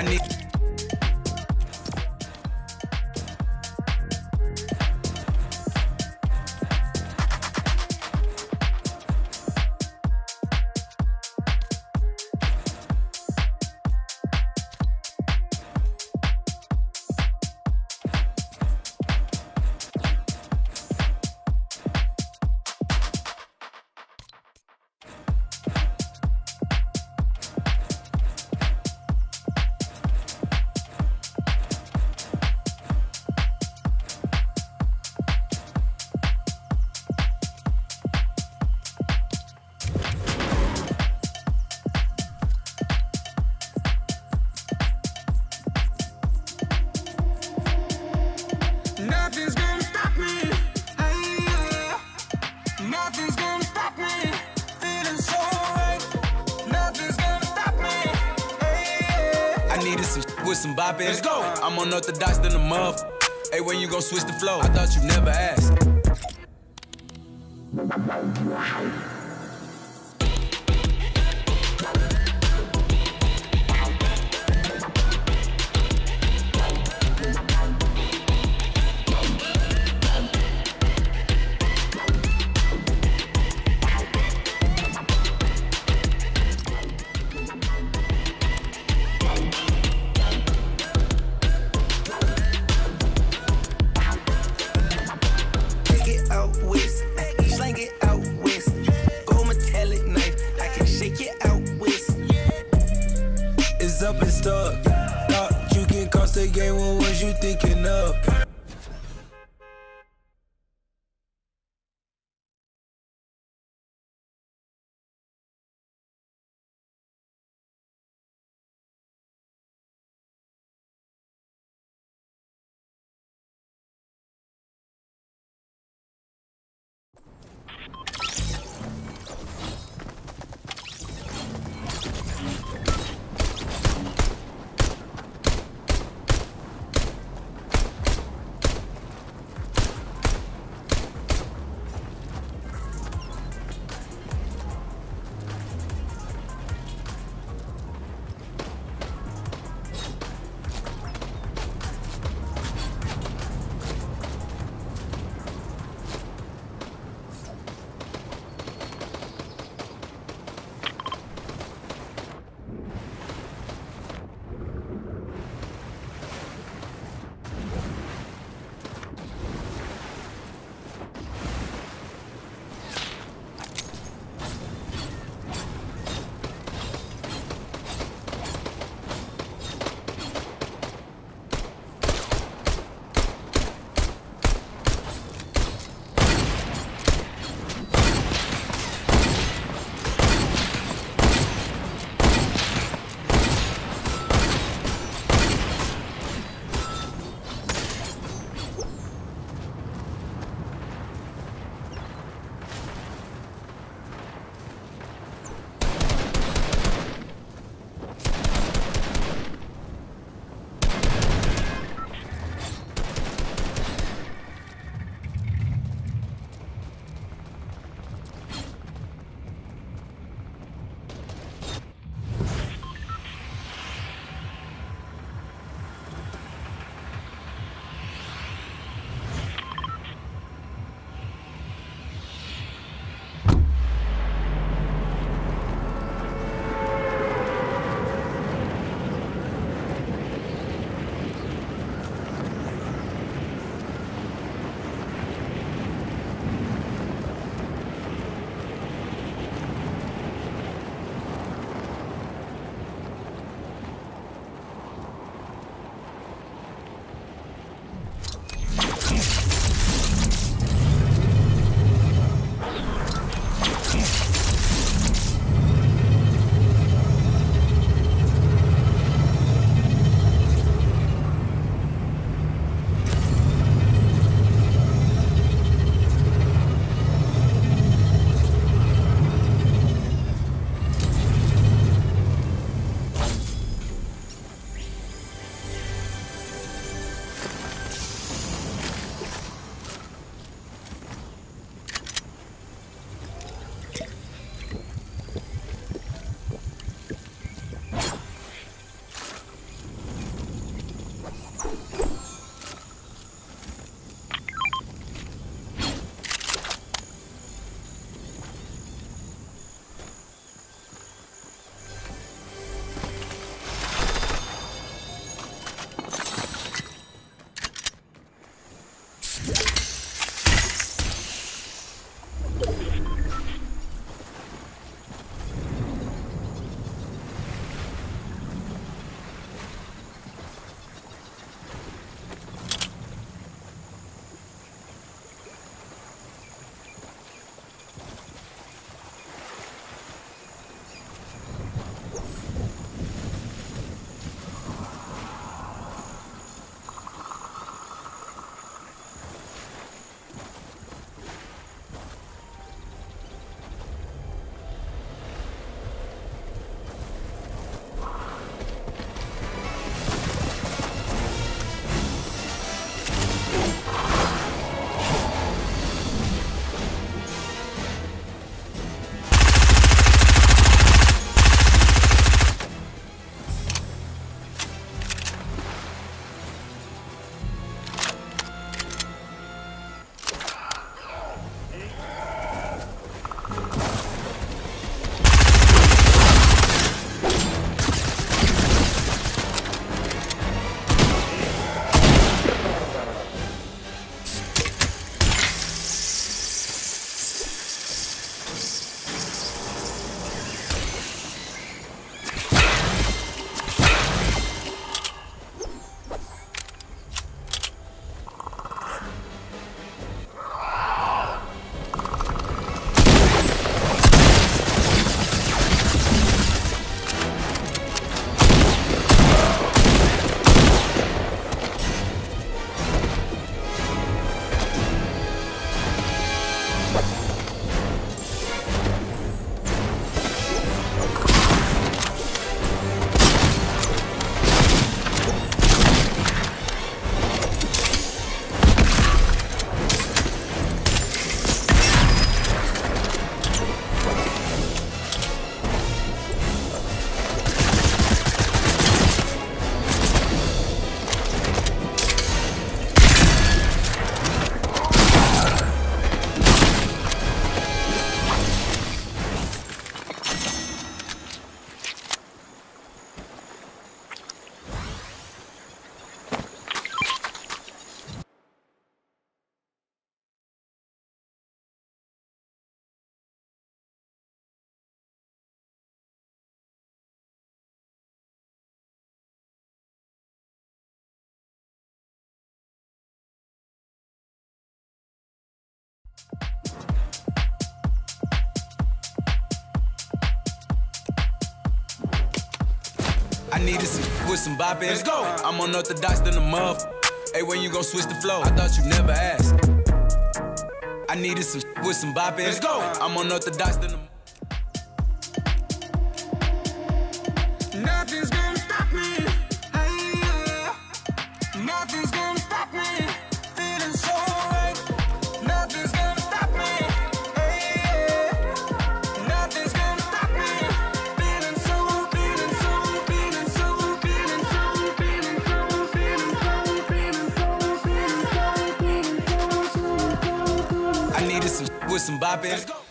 I need. Nothing's gonna stop me. Hey, yeah. Nothing's gonna stop me. Feeling so right. Nothing's gonna stop me. Hey, yeah. I needed some with some bop in. Let's go. I'm unorthodox than a muff. Hey, when you gon' switch the flow? I thought you never asked. Up and stuck. Thought you can cost the game, what was you thinking of? I needed some with some bopping. Let's go. I'm unorthodox than a muff. Hey, when you gon' switch the flow? I thought you never asked. I needed some with some bopping. Let's go. I'm unorthodox than a. Nothing's gonna stop me. Hey, yeah. Nothing's gonna stop me. Feeling so right. Nothing's gonna stop me. Hey, yeah. Nothing's gonna stop me. Feeling so, feeling so, feeling so, feeling so, feeling so, feeling so, feeling so, feeling so, feeling so. I needed some with some bopping.